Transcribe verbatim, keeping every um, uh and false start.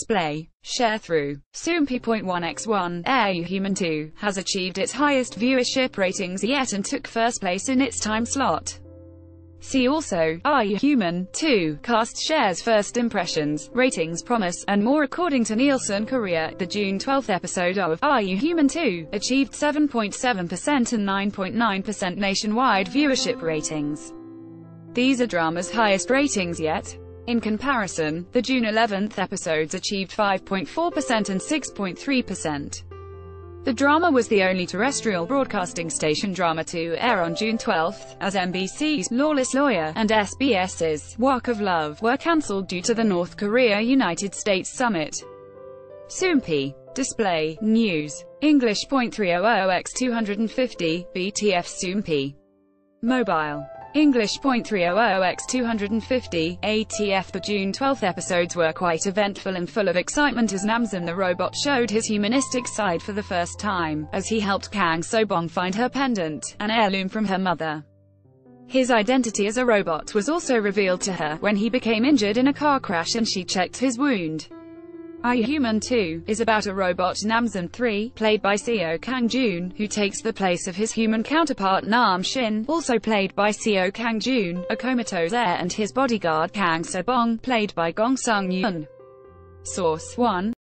Display. Sharethrough. Soompi point one by one. Are You Human two has achieved its highest viewership ratings yet and took first place in its time slot. See also, Are You Human two, cast shares, first impressions, ratings, promise, and more. According to Nielsen Korea, the June twelfth episode of Are You Human two achieved seven point seven percent and nine point nine percent nationwide viewership ratings. These are drama's highest ratings yet. In comparison, the June eleventh episodes achieved five point four percent and six point three percent. The drama was the only terrestrial broadcasting station drama to air on June twelfth, as M B C's Lawless Lawyer and S B S's Walk of Love were cancelled due to the North Korea-United States summit. Soompi. Display. News. English point three hundred by two fifty, B T F Soompi. Mobile. English point three hundred by two fifty, A T F. The June twelfth episodes were quite eventful and full of excitement as Namjoon the robot showed his humanistic side for the first time, as he helped Kang So-bong find her pendant, an heirloom from her mother. His identity as a robot was also revealed to her, when he became injured in a car crash and she checked his wound. Are You Human two is about a robot Namjoon three, played by Seo Kang-joon, who takes the place of his human counterpart Nam Shin, also played by Seo Kang-joon, a comatose heir, and his bodyguard Kang So-bong, played by Gong Sung-yoon. Source one.